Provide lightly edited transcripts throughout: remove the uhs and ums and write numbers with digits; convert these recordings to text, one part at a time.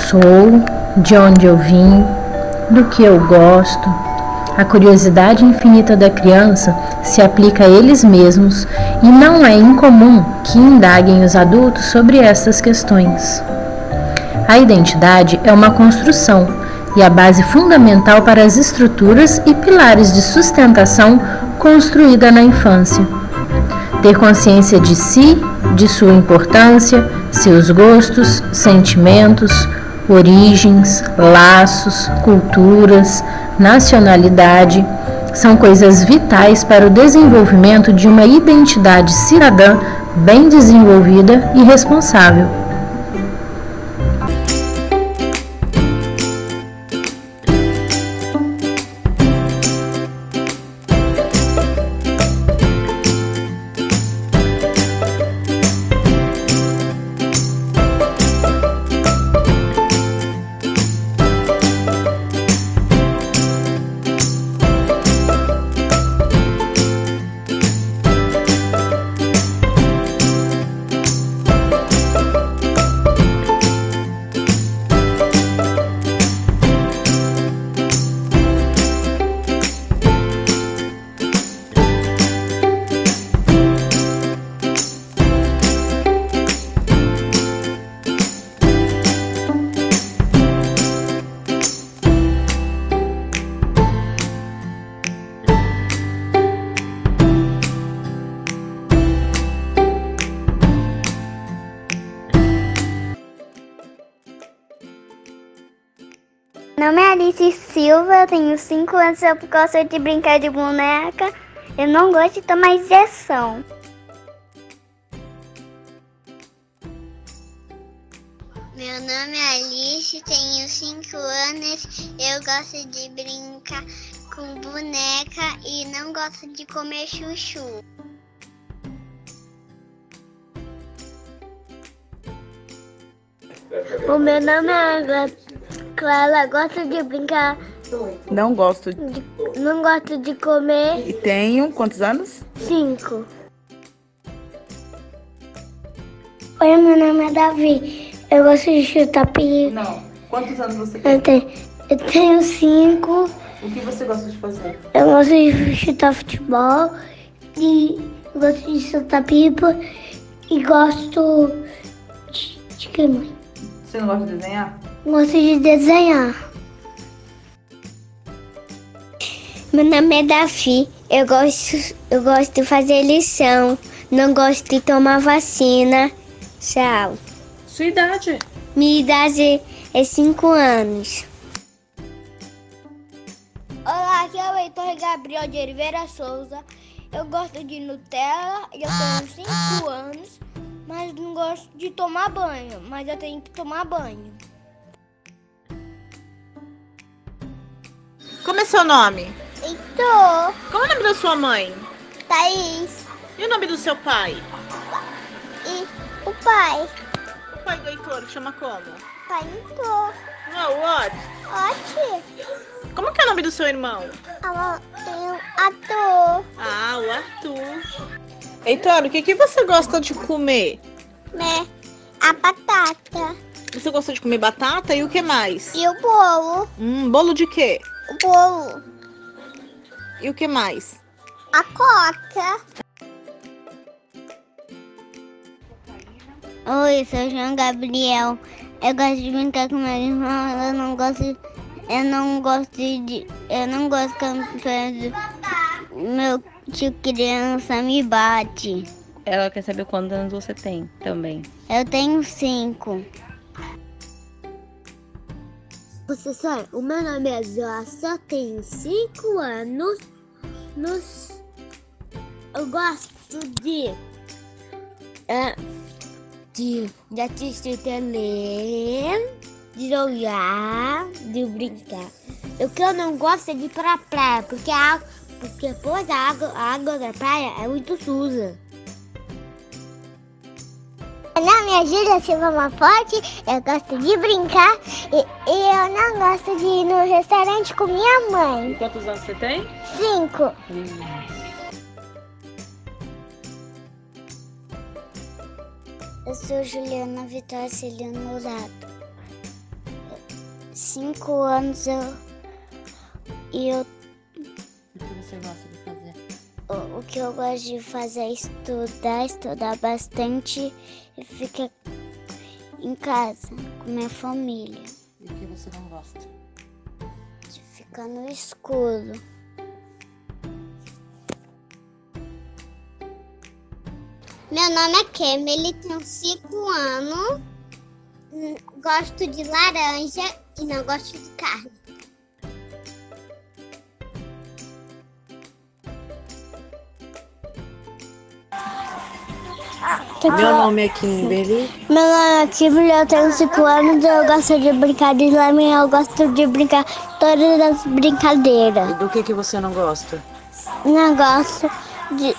sou, de onde eu vim, do que eu gosto. A curiosidade infinita da criança se aplica a eles mesmos e não é incomum que indaguem os adultos sobre essas questões. A identidade é uma construção e a base fundamental para as estruturas e pilares de sustentação construída na infância. Ter consciência de si, de sua importância, seus gostos, sentimentos, origens, laços, culturas, nacionalidade, são coisas vitais para o desenvolvimento de uma identidade cidadã bem desenvolvida e responsável. Meu nome é Alice Silva, eu tenho 5 anos, eu gosto de brincar de boneca, eu não gosto de tomar injeção. Meu nome é Alice, tenho 5 anos, eu gosto de brincar com boneca e não gosto de comer chuchu. O meu nome é Clara, gosto de brincar. Não gosto. Não gosto de comer. E tenho quantos anos? 5. Oi, meu nome é Davi. Eu gosto de chutar pipa. Não. Quantos anos você tem? Eu tenho 5. O que você gosta de fazer? Eu gosto de chutar futebol. E eu gosto de chutar pipa. E gosto de que mais? Você não gosta de desenhar? Gosto de desenhar. Meu nome é Davi. Eu gosto de fazer lição. Não gosto de tomar vacina. Tchau. Sua idade? Minha idade é 5 anos. Olá, aqui é o Heitor Gabriel de Oliveira Souza. Eu gosto de Nutella e eu tenho 5 anos, mas não gosto de tomar banho. Mas eu tenho que tomar banho. Como é seu nome? Heitor, Qual é o nome da sua mãe? Thaís E o nome do seu pai? e o pai. O pai do Heitor chama como? Pai Heitor. Oh, what? Ótimo. Como que é o nome do seu irmão? Tem um ator. Ah, o Arthur. Heitor, o que você gosta de comer? Né? A batata. Você gosta de comer batata e o que mais? E o bolo. Bolo de quê? O bolo. E o que mais? A coca. Oi, eu sou o João Gabriel. Eu gosto de brincar com meu irmão. Eu não gosto quando meu tio criança me bate. Ela quer saber quantos anos você tem também. Eu tenho 5. Professor, o meu nome é Jossa, tenho 5 anos. Eu gosto de assistir tele, de jogar, de brincar. O que eu não gosto é de ir pra praia, porque depois a água da praia é muito suja. Meu nome é Júlia Silva Maforte, eu gosto de brincar e eu não gosto de ir no restaurante com minha mãe. Quantos anos você tem? 5. Eu sou Juliana Vitória Celino Dourado. 5 anos e eu. O que você gosta de fazer? O que eu gosto de fazer é estudar bastante e ficar em casa com minha família. E o que você não gosta? De ficar no escuro. Meu nome é Kemely, tenho 5 anos, gosto de laranja e não gosto de carne. Meu nome é Kimberly. Meu nome é Kimberly, eu tenho 5 anos, eu gosto de brincar de slime, eu gosto de brincar todas as brincadeiras. E do que você não gosta? Não gosto de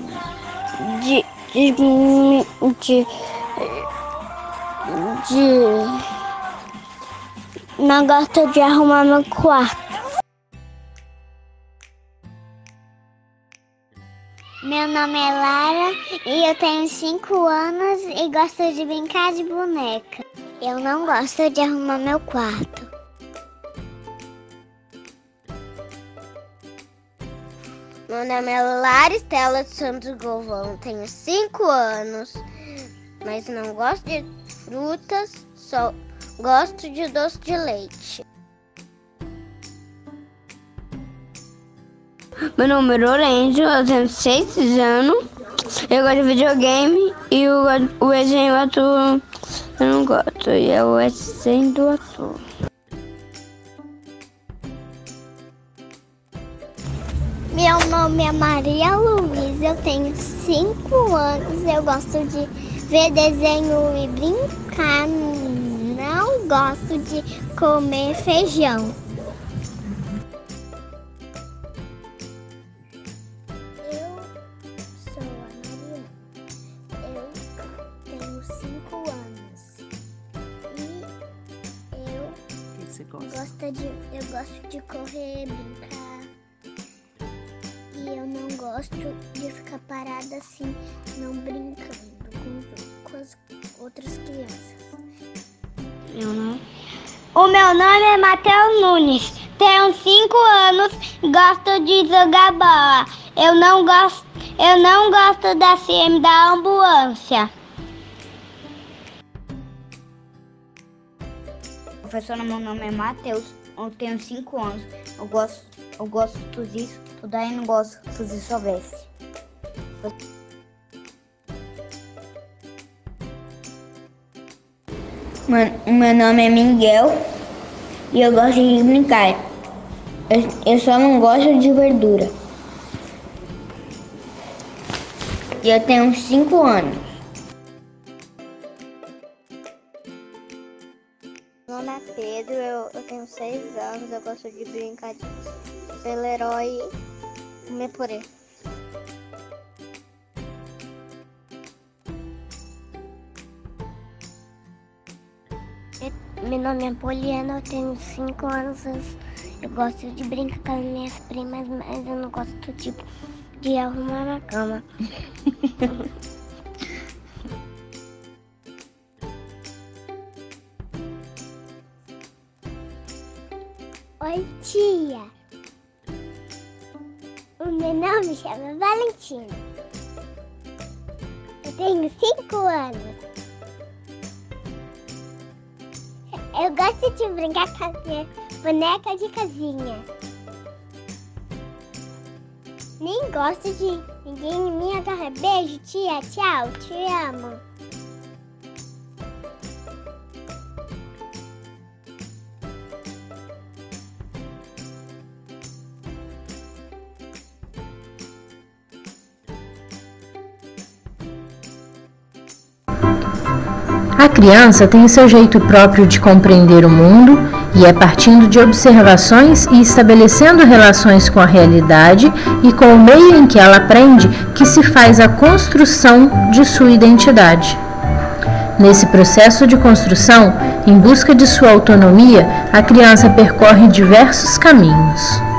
não gosto de arrumar meu quarto. Meu nome é Lara e eu tenho 5 anos e gosto de brincar de boneca. Eu não gosto de arrumar meu quarto. Meu nome é Lara Estela Santos Galvão, tenho 5 anos, mas não gosto de frutas, só gosto de doce de leite. Meu nome é Lorenzo, eu tenho 6 anos, eu gosto de videogame e o desenho ator eu não gosto, e é o desenho do ator. Meu nome é Maria Luísa, eu tenho 5 anos, eu gosto de ver desenho e brincar, não gosto de comer feijão. Eu sou a Mariana, eu tenho 5 anos e eu O que você gosta? eu gosto de correr, brincar. E eu não gosto de ficar parada assim, não brincando com as outras crianças. O meu nome é Matheus Nunes, tenho 5 anos, gosto de jogar bola. Eu não gosto da CM da ambulância. Professora, meu nome é Matheus, eu tenho 5 anos, eu gosto de estudar e não gosto de fazer só veste. Meu nome é Miguel e eu gosto de brincar. Eu só não gosto de verdura. E eu tenho 5 anos. Meu nome é Pedro, eu tenho 6 anos, eu gosto de brincar de ser herói e comer purê. Meu nome é Poliana, eu tenho 5 anos, eu gosto de brincar com as minhas primas, mas eu não gosto de arrumar na cama. Oi, tia. O meu nome chama Valentina. Eu tenho 5 anos. Eu gosto de brincar com a minha boneca de casinha. Nem gosto de ninguém me agarrar. Beijo, tia. Tchau. Te amo. A criança tem seu jeito próprio de compreender o mundo e é partindo de observações e estabelecendo relações com a realidade e com o meio em que ela aprende que se faz a construção de sua identidade. Nesse processo de construção, em busca de sua autonomia, a criança percorre diversos caminhos.